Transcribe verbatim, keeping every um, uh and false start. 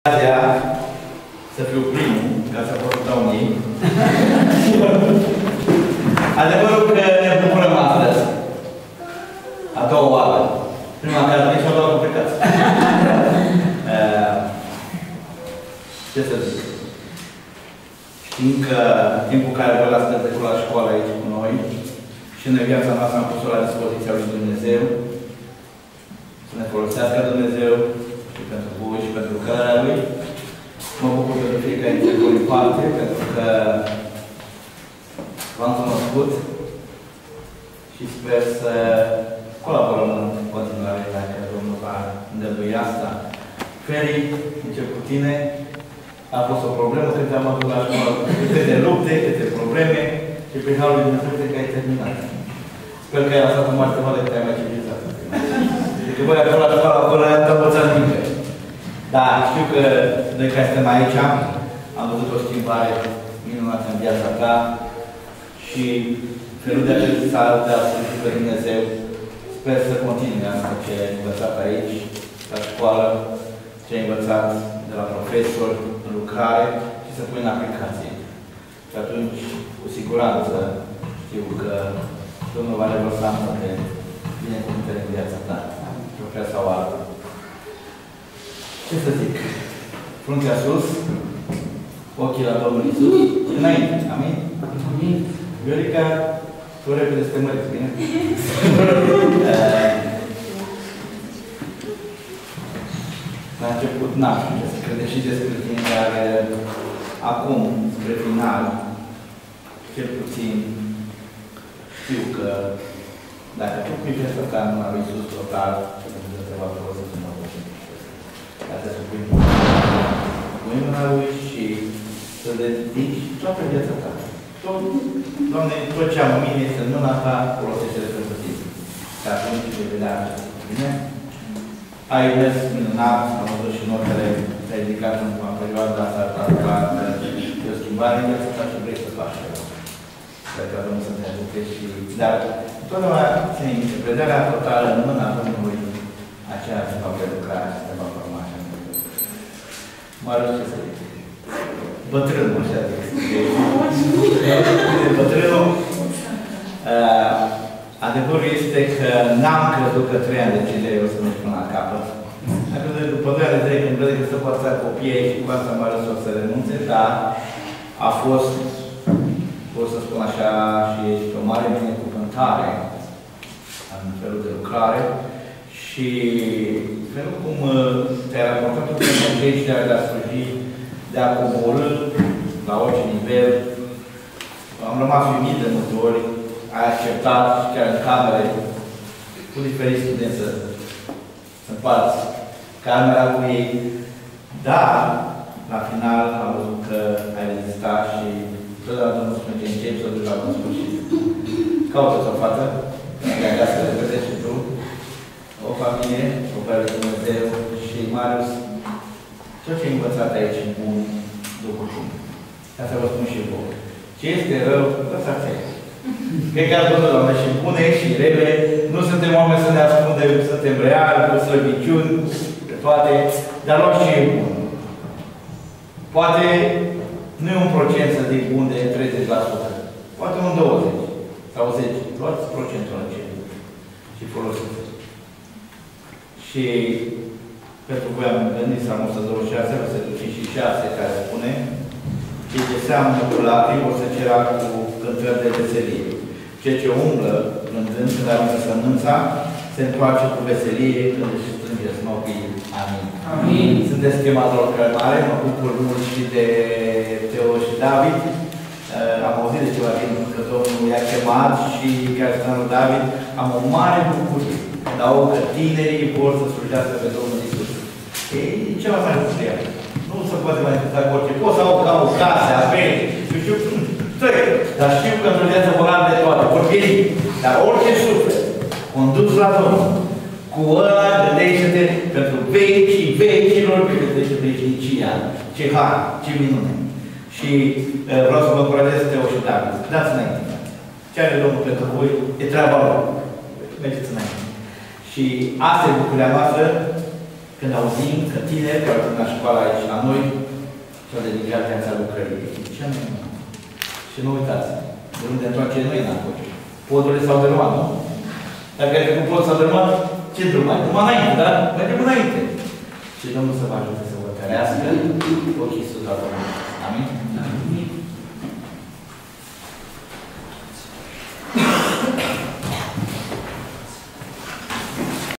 Să fiu primul, ca să pot da un ei. Adevărul că ne bucurăm astăzi. A doua oară. Prima care a venit și a doua complicați. Ce să zic? Știm că timpul care vă l-ați petrecut la școală aici cu noi și în viața noastră am pus-o la dispoziția lui Dumnezeu. Să ne folosească Dumnezeu și pentru voi și pentru lucrarea Lui. Mă bucur pentru fiecare dintre voi în parte, pentru că v-am cunoscut și sper să colaborăm în continuare dacă Domnul va îndălui asta. Feri, încep cu tine. A fost o problemă când te-am avut la școală. Câte lupte, câte probleme și prin Harul Lui Dumnezeu cred că ai terminat. Sper că ai lăsat un mare de că te-ai mai civilizat. Deci voi acolo la școală, acolo n-am învățat nimic. Dar știu că noi care suntem aici am văzut o schimbare minunată în viața ta și felul de a să de a sluji pe Dumnezeu. Sper să continui asta ce ai învățat aici, la școală, ce ai învățat de la profesori, în lucrare și să pui în aplicație. Și atunci, cu siguranță, știu că Domnul va revărsa multe binecuvântări în viața ta, într-o fel sau altă. Ce să zic? Fruntea sus, ochii la Domnul Iisus și înainte. Amin? Amin. Viorica, tu repede să te măriți, bine? La început, n-am știu ce să crede și despre tine, dar acum, spre final, cel puțin știu că dacă tu privești asta în mâna lui Iisus total, Dumnezeu te va folosi să mă duci. Dar să spui mâna lui și să dedici toată viața ta. Tot, Doamne, tot ce am în mine este în mâna ta, folosește-le pentru tine. Și atunci vei vedea acest bine. Ai mers minunat, am văzut și notele te-ai ridicat în perioada asta, e o schimbare în viața ta și vrei să faci ceva. Sper că Domnul să te ajute și... Dar întotdeauna ține minte, predarea totală în mâna Domnului, aceea se va prelucra și se va forma așa. Mă arăt ce să zic. Bătrânul, așa zic. Bătrânul. Adevărul este că n-am crezut că trei ani de zile o să merg până la capăt. Am crezut că după doi ani de zile când vede că să poată să copiii și cu asta mă arăt o să renunțe, dar a fost, pot să spun așa, și este o mare binecuvântare în felul de lucrare și felul cum te-ai raportat cu aici de a sluji, de a coborî la orice nivel. Am rămas uimit de multe ori, ai acceptat chiar în camere cu diferiți studenți să împarți camera cu ei, dar la final am văzut că ai rezistat și totdeauna Domnul spune că începi să o duci la bun sfârșit. Caută-ți o fată, care ai să le vedeți și tu, o familie, o care de Dumnezeu și Marius, tot ce ai învățat aici în bun, după cum. Asta vă spun și vouă. Ce este rău, lăsați aici. Cred că a spus, Doamne, și bune și rele, nu suntem oameni să ne ascundem, suntem reali, cu slăbiciuni, de toate, dar luați ce e bun. Poate nu e un procent să zic bun de treizeci la sută, poate un douăzeci sau zece. Luați procentul acela și folosiți. Și pentru voi am gândit Psalmul o sută douăzeci și șase, versetul cinci și șase, care spune: cei ce seamănă cu lacrimi o să cera cu cântări de veselie. Ceea ce umblă plângând când aruncă sămânța, se întoarce cu veselie când își strânge snopii. Amin. Amin. Sunteți chemați la o lucrare, mă bucur mult și de Teo și David. Am auzit de ceva timp că Domnul i-a chemat și chiar spunea David, am o mare bucurie când aud că tinerii vor să slujească pe Domnul Iisus. E ceva mai bucurie. Nu se poate manifesta cu orice. Poți să aud că au case, averi, eu știu, trec. Dar știu că într-o viață vor am de toate, vor pieri. Dar orice suflet, condus la Domnul, cu ăla gândește-te pentru vecii vecilor, pe gândește veșnicia. Ce har, ce minune. Și uh, vreau să vă încurajez Teo și David. Dați înainte. Ce are Domnul pentru voi, e treaba lor. Mergeți înainte. Și asta e bucuria noastră, când auzim că tineri care au terminat școala aici la noi și-au dedicat viața lucrării. Ce nu? Și nu uitați, de unde întoarce noi înapoi. Podurile s-au dărâmat, nu? Dacă ai trecut podul s-au dărâmat, ce drum mai? Numai înainte, dar mergem înainte. Și Domnul să vă ajute să vă cărească ochii sus la Domnul. Amin? Amin.